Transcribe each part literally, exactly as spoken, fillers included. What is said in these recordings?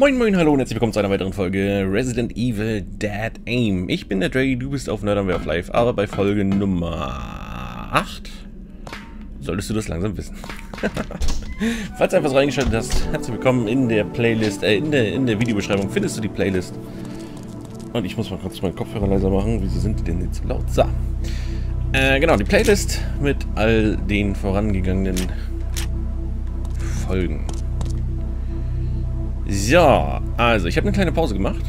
Moin moin, hallo und herzlich willkommen zu einer weiteren Folge Resident Evil Dead Aim. Ich bin der Dre, du bist auf Nerd of Life, aber bei Folge Nummer acht solltest du das langsam wissen. Falls du etwas reingeschaltet hast, herzlich willkommen in der Playlist, äh, in der, in der Videobeschreibung findest du die Playlist. Und ich muss mal kurz meinen Kopfhörer leiser machen, wieso sind die denn nicht so laut? So. Äh, genau, die Playlist mit all den vorangegangenen Folgen. So, also ich habe eine kleine Pause gemacht.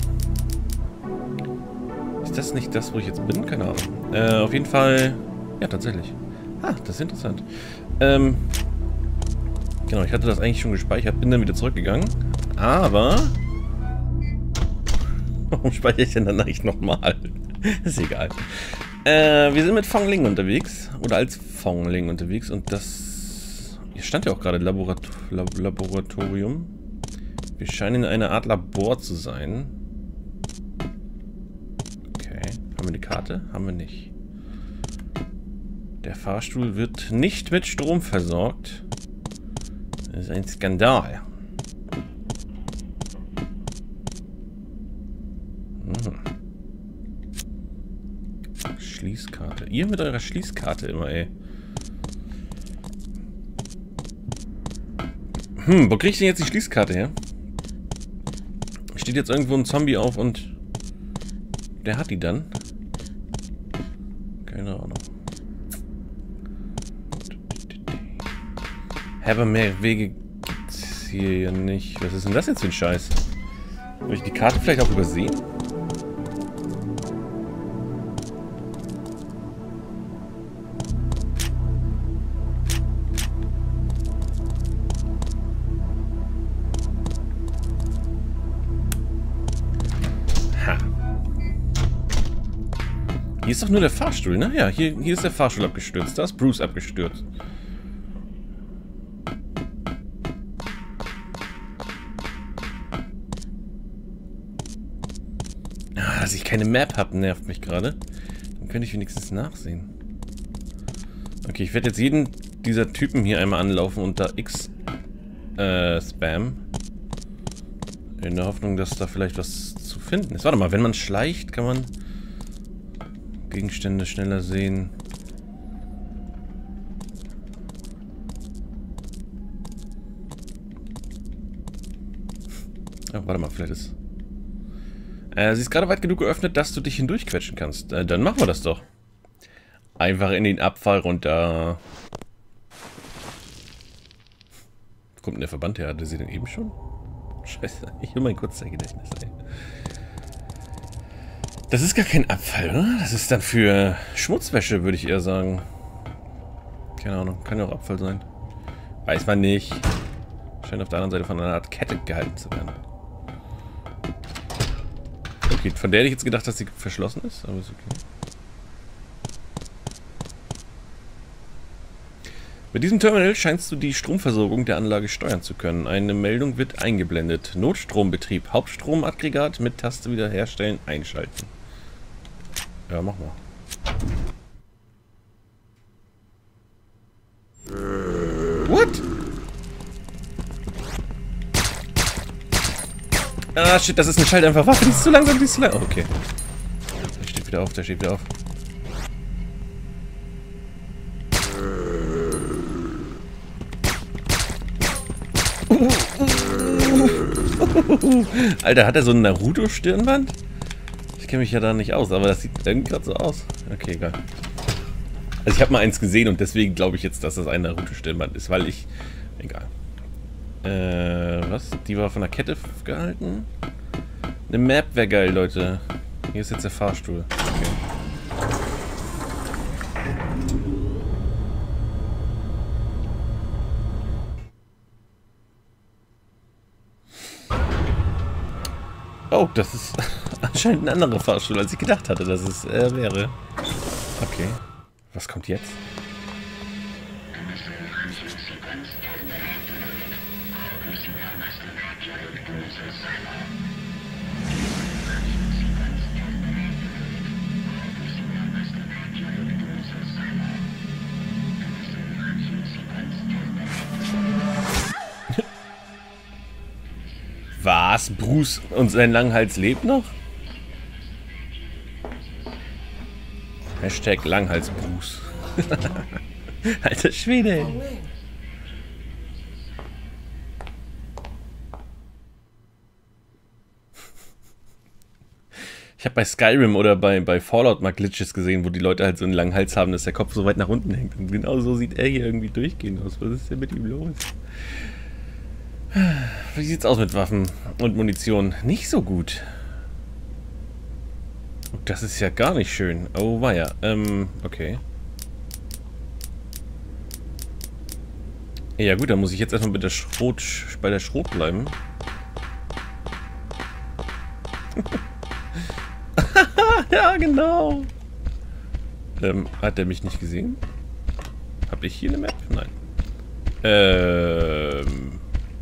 Ist das nicht das, wo ich jetzt bin? Keine Ahnung. Äh, auf jeden Fall... Ja, tatsächlich. Ah, das ist interessant. Ähm, genau, ich hatte das eigentlich schon gespeichert, bin dann wieder zurückgegangen. Aber... Warum speichere ich denn dann eigentlich nochmal? Ist egal. Äh, wir sind mit Fong Ling unterwegs. Oder als Fong Ling unterwegs. Und das... Hier stand ja auch gerade Laborat Lab Laboratorium. Wir scheinen in einer Art Labor zu sein. Okay. Haben wir eine Karte? Haben wir nicht. Der Fahrstuhl wird nicht mit Strom versorgt. Das ist ein Skandal. Hm. Schließkarte. Ihr mit eurer Schließkarte immer, ey. Hm, wo krieg ich denn jetzt die Schließkarte her? Steht jetzt irgendwo ein Zombie auf und der hat die dann? Keine Ahnung. Aber mehr Wege gibt's hier ja nicht. Was ist denn das jetzt für ein Scheiß? Habe ich die Karte vielleicht auch übersehen? Hier ist doch nur der Fahrstuhl, ne? Ja, hier, hier ist der Fahrstuhl abgestürzt. Da ist Bruce abgestürzt. Ah, dass ich keine Map habe, nervt mich gerade. Dann könnte ich wenigstens nachsehen. Okay, ich werde jetzt jeden dieser Typen hier einmal anlaufen und da X äh, Spam. In der Hoffnung, dass da vielleicht was zu finden ist. Warte mal, wenn man schleicht, kann man Gegenstände schneller sehen. Oh, warte mal, vielleicht ist... Äh, sie ist gerade weit genug geöffnet, dass du dich hindurchquetschen kannst. Äh, dann machen wir das doch. Einfach in den Abfall runter. Wo kommt denn der Verband her? Hatte sie denn eben schon? Scheiße, ich will mein Kurzzeitgedächtnis, ey. Das ist gar kein Abfall, oder? Das ist dann für Schmutzwäsche, würde ich eher sagen. Keine Ahnung, kann ja auch Abfall sein. Weiß man nicht. Scheint auf der anderen Seite von einer Art Kette gehalten zu werden. Okay, von der hätte ich jetzt gedacht, dass sie verschlossen ist, aber ist okay. Mit diesem Terminal scheinst du die Stromversorgung der Anlage steuern zu können. Eine Meldung wird eingeblendet. Notstrombetrieb. Hauptstromaggregat mit Taste wiederherstellen, einschalten. Ja, mach mal. What? Ah, shit, das ist eine Schalldämpferwaffe. Die ist zu langsam, die ist zu langsam. Oh, okay. Der steht wieder auf, der steht wieder auf. Alter, hat er so ein Naruto-Stirnband? Ich kenne mich ja da nicht aus, aber das sieht irgendwie gerade so aus. Okay, egal. Also ich habe mal eins gesehen und deswegen glaube ich jetzt, dass das ein Naruto-Stirnband ist, weil ich... Egal. Äh, was? Die war von der Kette gehalten? Eine Map wäre geil, Leute. Hier ist jetzt der Fahrstuhl. Okay. Oh, das ist anscheinend ein anderer Fahrstuhl, als ich gedacht hatte, dass es äh, wäre. Okay. Was kommt jetzt? Was? Bruce und sein Langhals lebt noch? Hashtag Langhals Bruce. Alter Schwede. Ich habe bei Skyrim oder bei, bei Fallout mal Glitches gesehen, wo die Leute halt so einen langen Hals haben, dass der Kopf so weit nach unten hängt. Und genau so sieht er hier irgendwie durchgehend aus. Was ist denn mit ihm los? Wie sieht's aus mit Waffen und Munition? Nicht so gut. Das ist ja gar nicht schön. Oh, war ja. Ähm, okay. Ja gut, dann muss ich jetzt erstmal mit der Schrot, bei der Schrot bleiben. Ja, genau. Ähm, hat er mich nicht gesehen? Hab ich hier eine Map? Nein. Ähm.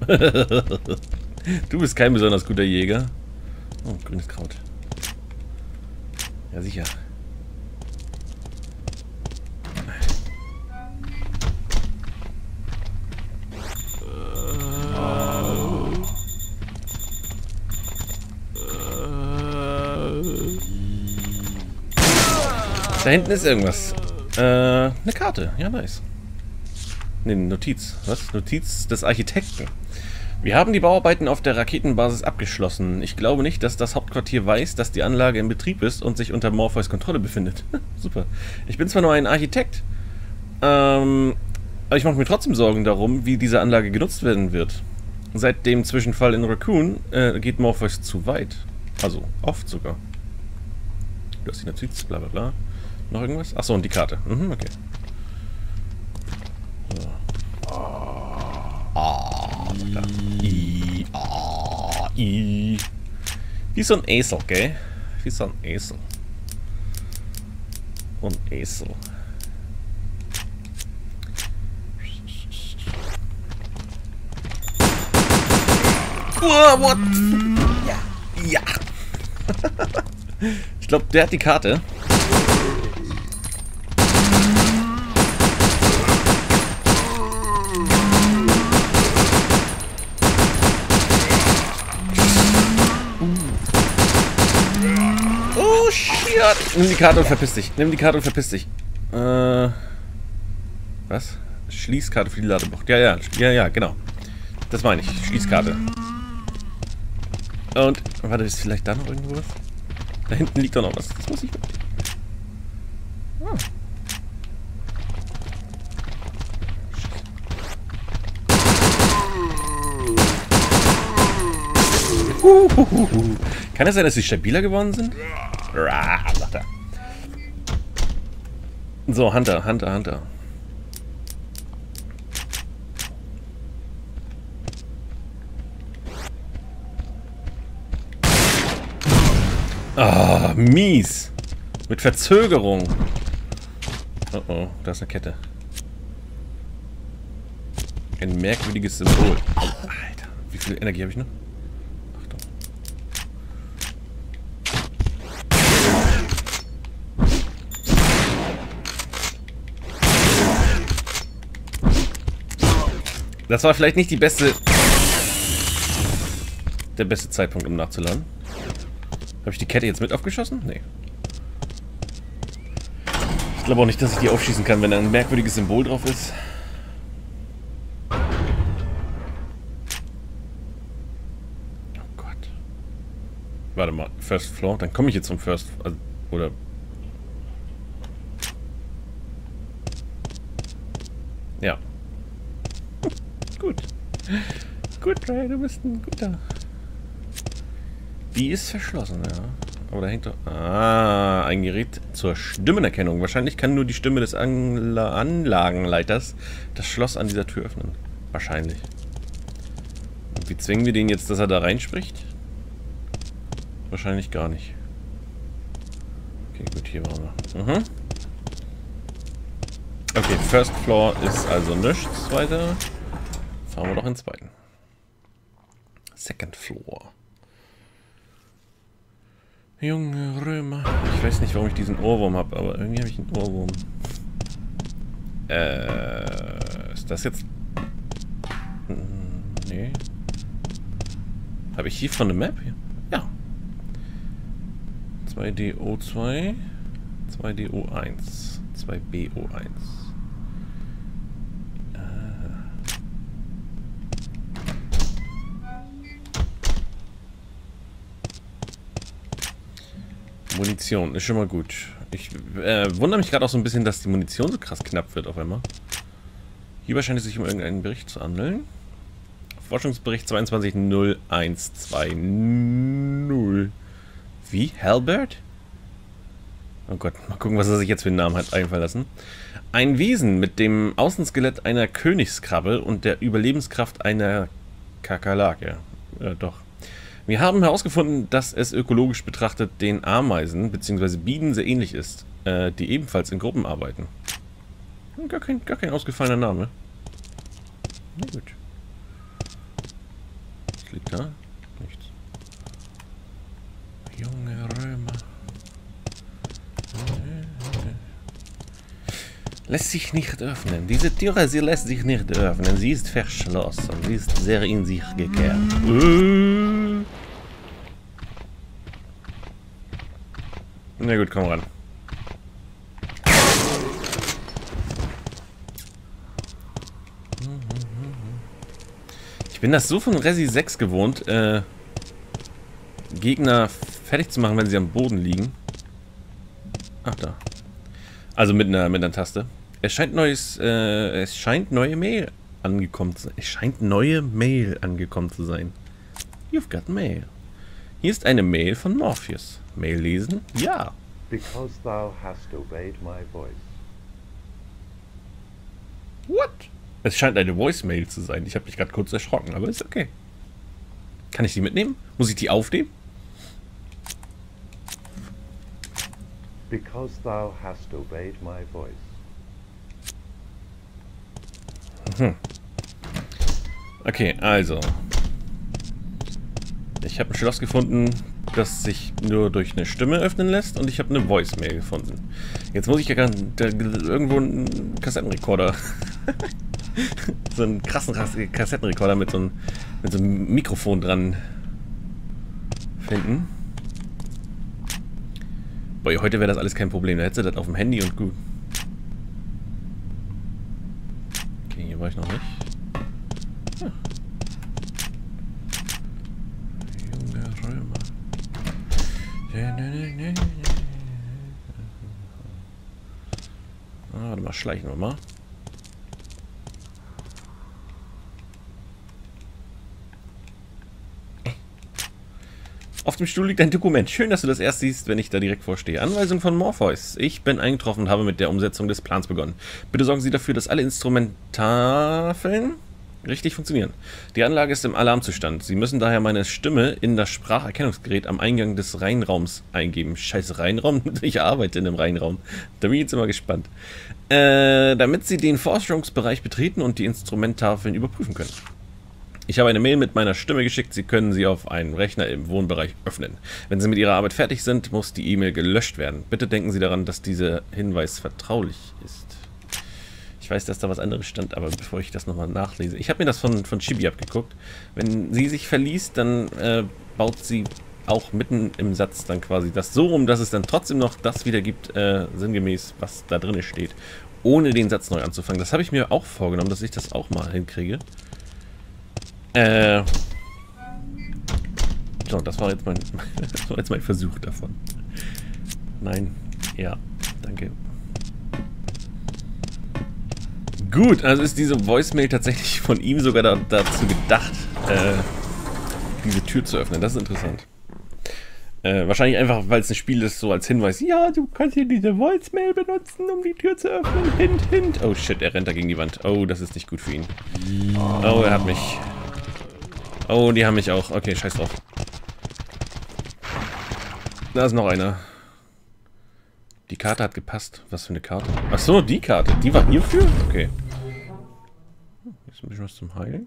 Du bist kein besonders guter Jäger. Oh, grünes Kraut. Ja, sicher. Da hinten ist irgendwas. Äh, eine Karte. Ja, nice. Ne, Notiz. Was? Notiz des Architekten. Wir haben die Bauarbeiten auf der Raketenbasis abgeschlossen. Ich glaube nicht, dass das Hauptquartier weiß, dass die Anlage in Betrieb ist und sich unter Morpheus Kontrolle befindet. Super. Ich bin zwar nur ein Architekt, ähm, aber ich mache mir trotzdem Sorgen darum, wie diese Anlage genutzt werden wird. Seit dem Zwischenfall in Raccoon äh, geht Morpheus zu weit. Also, oft sogar. Du hast die Notiz, bla bla bla. Noch irgendwas? Achso, und die Karte. Mhm, okay. So. Ah, da. I, ah, I. Wie so ein Esel, gell? Wie so ein Esel. Und Esel. Oh, what? Ja. Ja. Ich glaube, der hat die Karte. Oh, shit. Nimm die Karte und verpiss dich. Nimm die Karte und verpiss dich. Äh. Was? Schließkarte für die Ladebox. Ja, ja. Ja, ja, genau. Das meine ich. Schließkarte. Und, warte, ist vielleicht da noch irgendwo was? Da hinten liegt doch noch was. Das muss ich... Ah. Uhuhuhu. Kann es sein, dass sie stabiler geworden sind? Rah, sagt er. So, Hunter, Hunter, Hunter. Ah, mies. Mit Verzögerung. Oh oh, da ist eine Kette. Ein merkwürdiges Symbol. Oh, Alter, wie viel Energie habe ich noch? Achtung. Das war vielleicht nicht die beste... Der beste Zeitpunkt, um nachzuladen. Habe ich die Kette jetzt mit aufgeschossen? Nee. Ich glaube auch nicht, dass ich die aufschießen kann, wenn da ein merkwürdiges Symbol drauf ist. Oh Gott. Warte mal, First Floor? Dann komme ich jetzt zum First... Also, oder... Ja. Gut. Gut, Ray, du bist ein guter... Die ist verschlossen, ja. Aber da hängt doch... Ah, ein Gerät zur Stimmenerkennung. Wahrscheinlich kann nur die Stimme des Anla Anlagenleiters das Schloss an dieser Tür öffnen. Wahrscheinlich. Und wie zwingen wir den jetzt, dass er da reinspricht? Wahrscheinlich gar nicht. Okay, gut, hier waren wir. Mhm. Okay, First Floor ist also nichts weiter. Fahren wir doch in den zweiten. Second Floor. Junge Römer. Ich weiß nicht, warum ich diesen Ohrwurm habe, aber irgendwie habe ich einen Ohrwurm. Äh, ist das jetzt... Nee. Habe ich hier von der Map? Ja. zwei D O zwei, zwei D O eins, zwei B O eins. Munition ist schon mal gut. Ich äh, wundere mich gerade auch so ein bisschen, dass die Munition so krass knapp wird auf einmal. Hierbei scheint es sich um irgendeinen Bericht zu handeln. Forschungsbericht zweiundzwanzig null eins zwei null. Wie? Halbert? Oh Gott, mal gucken, was er sich jetzt für einen Namen hat einfallen lassen. Ein Wesen mit dem Außenskelett einer Königskrabbe und der Überlebenskraft einer Kakerlake. Äh, doch. Wir haben herausgefunden, dass es ökologisch betrachtet den Ameisen bzw. Bienen sehr ähnlich ist, äh, die ebenfalls in Gruppen arbeiten. Gar kein, gar kein ausgefallener Name. Na gut. Was liegt da? Nichts. Junge Römer. Lässt sich nicht öffnen. Diese Tür, sie lässt sich nicht öffnen. Sie ist verschlossen. Sie ist sehr in sich gekehrt. Äh. Na gut, komm ran. Ich bin das so von Resi sechs gewohnt, äh, Gegner fertig zu machen, wenn sie am Boden liegen. Ach, da. Also mit einer, mit einer Taste. Es scheint neues, äh, es scheint neue Mail angekommen zu sein. Es scheint neue Mail angekommen zu sein. You've got mail. Hier ist eine Mail von Morpheus. Mail lesen? Ja. Because thou hast obeyed my voice. What? Es scheint eine Voicemail zu sein. Ich habe mich gerade kurz erschrocken, aber ist okay. Kann ich die mitnehmen? Muss ich die aufnehmen? Because thou hast obeyed my voice. Mhm. Okay, also. Ich habe ein Schloss gefunden, das sich nur durch eine Stimme öffnen lässt, und ich habe eine Voicemail gefunden. Jetzt muss ich ja irgendwo einen Kassettenrekorder, so einen krassen Kassettenrekorder mit so einem, mit so einem Mikrofon dran finden. Boah, heute wäre das alles kein Problem. Da hättest du das auf dem Handy und gut. Okay, hier war ich noch nicht. Ja. Junge Römer. Ah, warte mal, schleichen wir mal. Auf dem Stuhl liegt ein Dokument. Schön, dass du das erst siehst, wenn ich da direkt vorstehe. Anweisung von Morpheus. Ich bin eingetroffen und habe mit der Umsetzung des Plans begonnen. Bitte sorgen Sie dafür, dass alle Instrumenttafeln richtig funktionieren. Die Anlage ist im Alarmzustand. Sie müssen daher meine Stimme in das Spracherkennungsgerät am Eingang des Reinraums eingeben. Scheiße, Reinraum? Ich arbeite in einem Reinraum. Da bin ich jetzt immer gespannt. Äh, damit Sie den Forschungsbereich betreten und die Instrumenttafeln überprüfen können. Ich habe eine Mail mit meiner Stimme geschickt. Sie können sie auf einem Rechner im Wohnbereich öffnen. Wenn Sie mit Ihrer Arbeit fertig sind, muss die E-Mail gelöscht werden. Bitte denken Sie daran, dass dieser Hinweis vertraulich ist. Ich weiß, dass da was anderes stand, aber bevor ich das nochmal nachlese. Ich habe mir das von, von Chibi abgeguckt. Wenn sie sich verliest, dann äh, baut sie auch mitten im Satz dann quasi das so um, dass es dann trotzdem noch das wiedergibt, äh, sinngemäß, was da drin steht. Ohne den Satz neu anzufangen. Das habe ich mir auch vorgenommen, dass ich das auch mal hinkriege. Äh. So, das war jetzt mein, das war jetzt mein Versuch davon. Nein. Ja. Danke. Gut, also ist diese Voicemail tatsächlich von ihm sogar da, dazu gedacht, äh, diese Tür zu öffnen. Das ist interessant. Äh, wahrscheinlich einfach, weil es ein Spiel ist, so als Hinweis. Ja, du kannst hier diese Voicemail benutzen, um die Tür zu öffnen. Hint, hint. Oh shit, er rennt da gegen die Wand. Oh, das ist nicht gut für ihn. Oh, er hat mich. Oh, die haben mich auch. Okay, scheiß drauf. Da ist noch einer. Die Karte hat gepasst. Was für eine Karte? Ach so, die Karte. Die war hierfür? Okay. Jetzt ein bisschen was zum Heilen.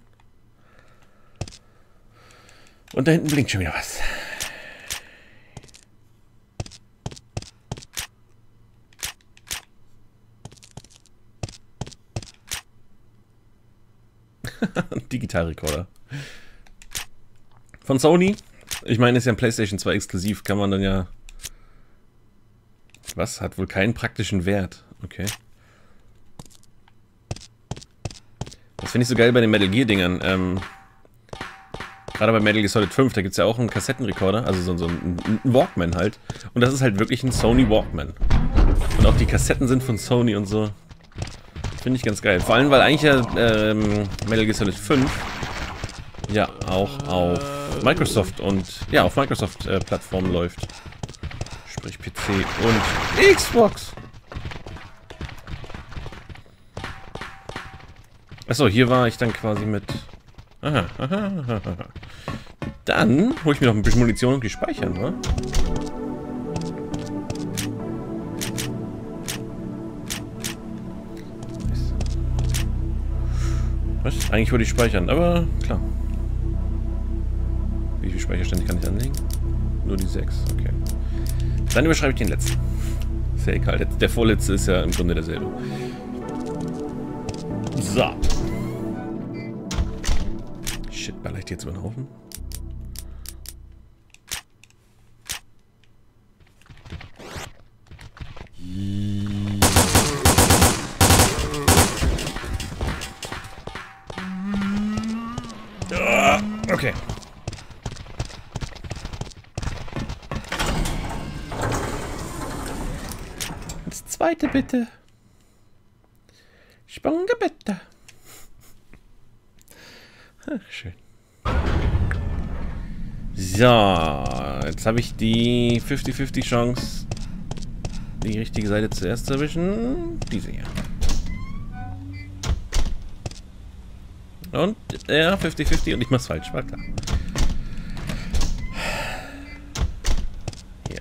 Und da hinten blinkt schon wieder was. Digitalrekorder. Von Sony. Ich meine, ist ja ein PlayStation zwei exklusiv, kann man dann ja... Was? Hat wohl keinen praktischen Wert. Okay. Das finde ich so geil bei den Metal Gear Dingern. Ähm, Gerade bei Metal Gear Solid fünf, da gibt es ja auch einen Kassettenrekorder, also so, so ein, ein Walkman halt. Und das ist halt wirklich ein Sony Walkman. Und auch die Kassetten sind von Sony und so. Finde ich ganz geil. Vor allem, weil eigentlich ja ähm, Metal Gear Solid fünf ja auch auf Microsoft und ja, auf Microsoft-Plattformen äh, läuft. Sprich P C und Xbox. Achso, hier war ich dann quasi mit... Aha, aha, aha, aha. Dann hole ich mir noch ein bisschen Munition und die speichern, wa? Was? Eigentlich wollte ich speichern, aber klar. Wie viel Speicherstände kann ich anlegen? Nur die sechs, okay. Dann überschreibe ich den letzten. Ist ja egal, der, der vorletzte ist ja im Grunde derselbe. So. Shit, baller ich die jetzt über den Haufen? Okay. Das zweite bitte. Spange bitte. Ach, schön. So, jetzt habe ich die fünfzig fünfzig Chance, die richtige Seite zuerst zu erwischen. Diese hier. Und, ja, fünfzig fünfzig und ich mach's falsch, war klar. Hier.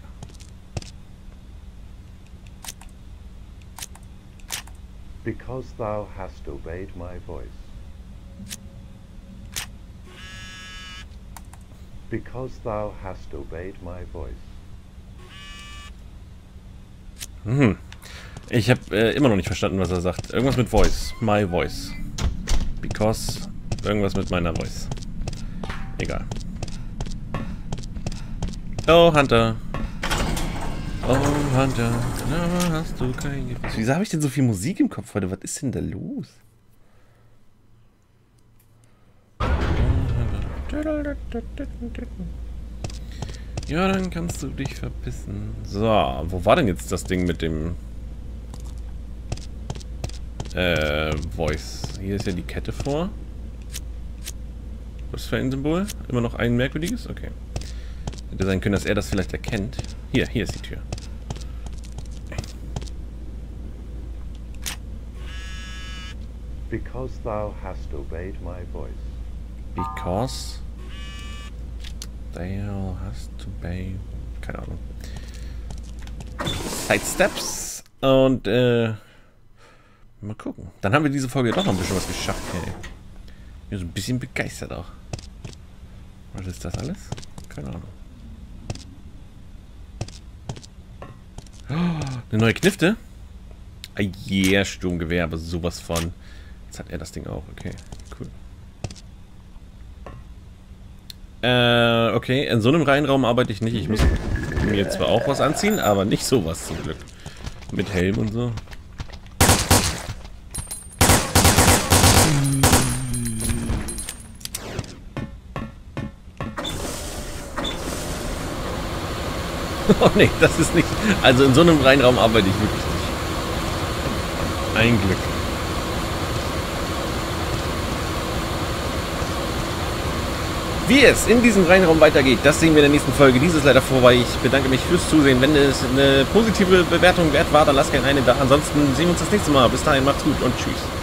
Because thou hast obeyed my voice. Because thou hast obeyed my voice. Hm. Ich habe äh, immer noch nicht verstanden, was er sagt. Irgendwas mit Voice. My Voice. Because irgendwas mit meiner Voice. Egal. Oh, Hunter. Oh, Hunter. Na, hast du kein Gefühl. Wieso habe ich denn so viel Musik im Kopf heute? Was ist denn da los? Ja, dann kannst du dich verpissen. So, wo war denn jetzt das Ding mit dem äh, Voice? Hier ist ja die Kette vor. Was für ein Symbol? Immer noch ein merkwürdiges? Okay. Hätte sein können, dass er das vielleicht erkennt. Hier, hier ist die Tür. Because thou hast obeyed my voice. Because thou hast obeyed... Keine Ahnung. Sidesteps. Und, äh... mal gucken. Dann haben wir diese Folge doch noch ein bisschen was geschafft. Hey. Ich bin so ein bisschen begeistert auch. Was ist das alles? Keine Ahnung. Oh, eine neue Knifte? Ah, yeah, Sturmgewehr, aber sowas von. Jetzt hat er das Ding auch. Okay, cool. Äh, okay. In so einem Reihenraum arbeite ich nicht. Ich muss mir zwar auch was anziehen, aber nicht sowas zum Glück. Mit Helm und so. Oh ne, das ist nicht... Also in so einem Reihenraum arbeite ich wirklich nicht. Ein Glück. Wie es in diesem Reihenraum weitergeht, das sehen wir in der nächsten Folge. Dies ist leider vorbei. Ich bedanke mich fürs Zusehen. Wenn es eine positive Bewertung wert war, dann lasst gerne eine da. Ansonsten sehen wir uns das nächste Mal. Bis dahin, macht's gut und tschüss.